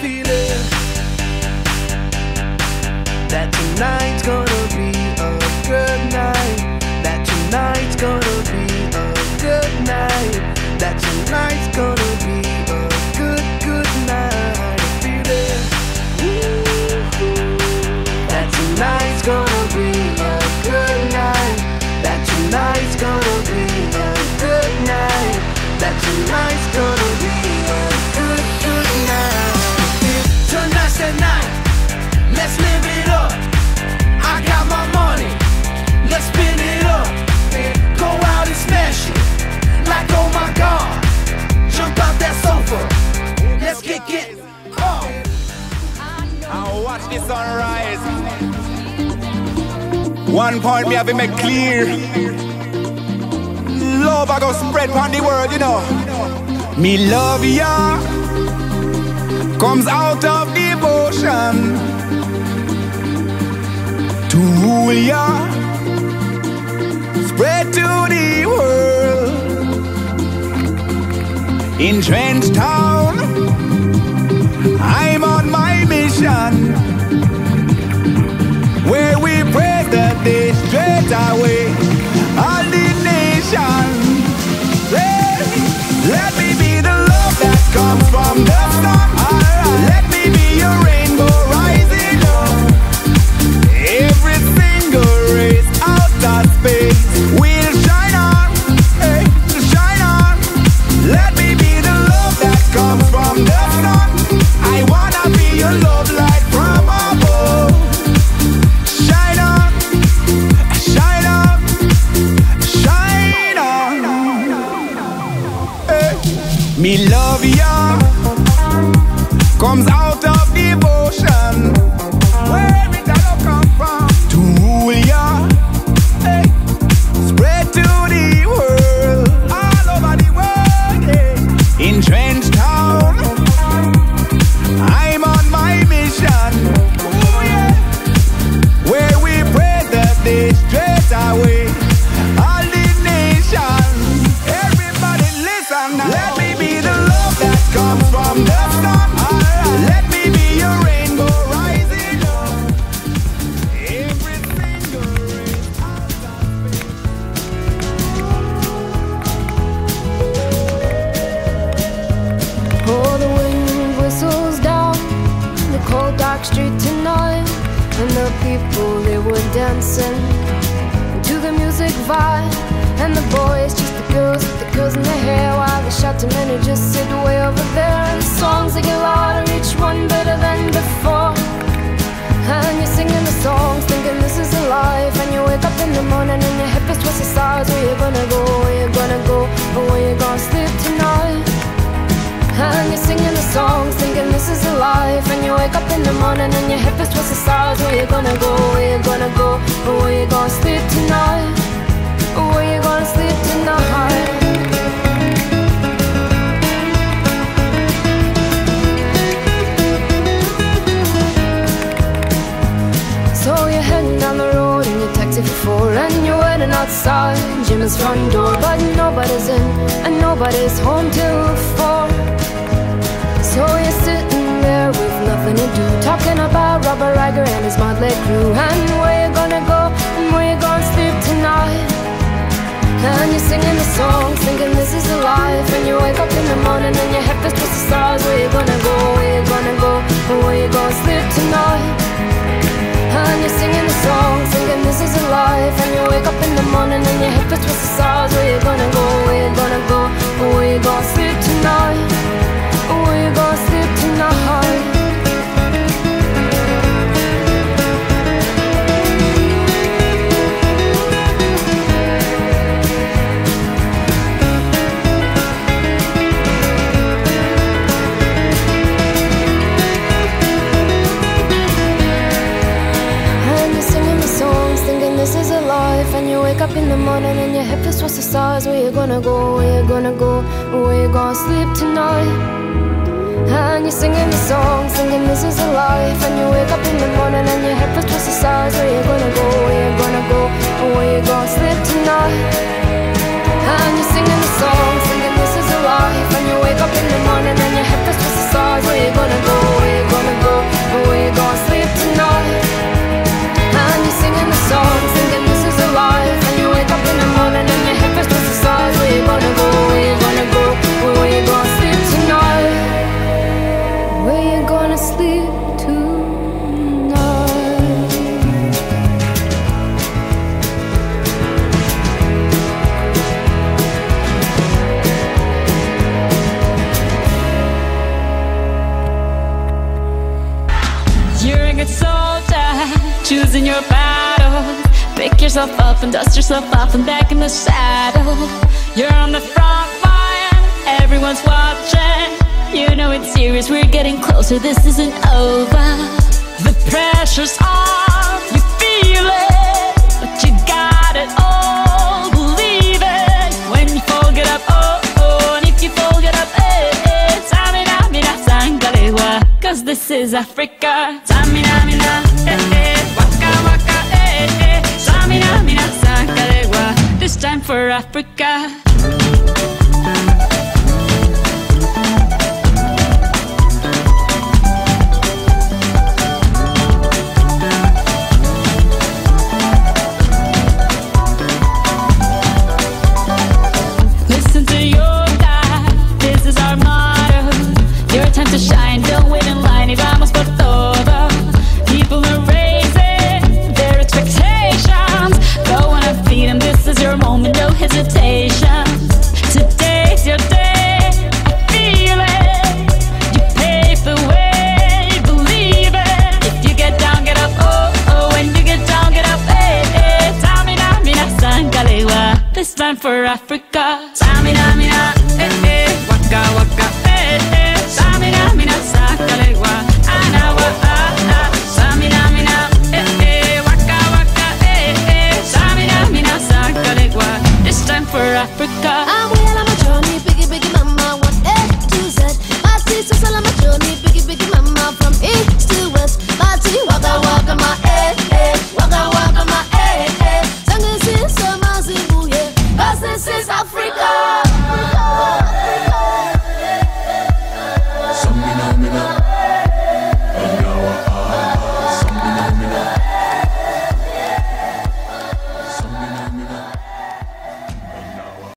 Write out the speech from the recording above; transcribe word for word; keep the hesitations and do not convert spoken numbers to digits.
feeling that tonight's gonna be a good night. That tonight's gonna be a good night. That tonight's gonna be a good, good night. I feel it. That tonight's gonna be a good night. That tonight's gonna be a good night. That tonight's gonna be a good, good night. Tonight's the night. Let's live it up. I got my money. Let's spin it up. Go out and smash it. Like oh my God. Jump out that sofa. Let's kick it. Oh. I'll watch the sunrise. One point me have to make clear. Love I go spread on the world, you know. Me love ya comes out of devotion to rule ya, spread to the world. In Trench Town, I'm on my mission, where we pray that they straight away all the nation. Let, let me be the love that comes from the sun. Let me be your rainbow rising up. Every single race out of space will shine on, hey, shine on. Let me be the love that comes from the sun. I wanna be your love light from above. Shine on, shine on, shine on. Hey. Me love ya comes out of devotion, where it all come from, to rule ya, hey, spread to the world, all over the world, yeah. In Trench Town, I'm on my mission, ooh, yeah. Where we pray that they straight away all the nation. Everybody listen now. Let me be the love that comes from the sun. Let me be your rainbow rising up. Every single race out of space. Oh, the wind whistles down the cold dark street tonight, and the people, they were dancing to the music vibe. And the boys, just the girls with the girls in their hair, while the shouting men who just sit way over there. And the songs, they get louder, each one better than before. And you're singing the songs, thinking this is a life. And you wake up in the morning and your hip is twisted sides. Where you gonna go, where you gonna go, or where you gonna sleep tonight? And you're singing the songs, thinking this is a life. And you wake up in the morning and your hip is twisted sides. Where you gonna go, where you gonna go, or where you gonna sleep tonight? Or where you gonna sleep tonight? So you're heading down the road in your taxi for four, and you're waiting outside Jim's front door. But nobody's in and nobody's home till four. So you're sitting there with nothing to do, talking about Robert Riger and his motley crew, and where you gonna go and where you gonna sleep tonight. And you're singing the songs, thinking this is a life. And you wake up in the morning and your head feels twisted stars. Where you gonna go, where you gonna go, and where you gonna sleep tonight? And you're singing the songs, thinking this is a life. And you wake up in the morning and your head feels twisted stars. Where you gonna go, where you gonna go, and where you gonna sleep tonight? Where you gonna sleep tonight? This is a life. And you wake up in the morning and your head feels twisted stars. Where you gonna go, where you gonna go, where you gonna sleep tonight? And you're singing the song, singing this is a life. And you wake up in the morning and your head feels twisted stars. Where you gonna go, where you gonna go, where you gonna sleep tonight? And you're singing the song, singing this is a life. And you wake up in the morning and your head feels twisted stars. Where you gonna go, where you white soldier, choosing your battle. Pick yourself up and dust yourself off and back in the saddle. You're on the front line, everyone's watching. You know it's serious, we're getting closer, this isn't over. The pressure's on, you feel it, but you got it all, believe it. When you fall, get up, oh, oh, and if you fall, get up, eh, eh. Samina, mina, sangalewa, cause this is Africa. Samina, mina, eh, eh, waka, waka, eh, eh. Samina, mina, sangalewa, this time for Africa. Time to shine, don't wait in line, y vamos por todo. People are raising their expectations. Go on and feed them, this is your moment, no hesitation. Today's your day, I feel it. You pave the way, believe it. If you get down, get up, oh, oh. When you get down, get up, eh, eh. Tamina, mina, sangalewa, this time for Africa.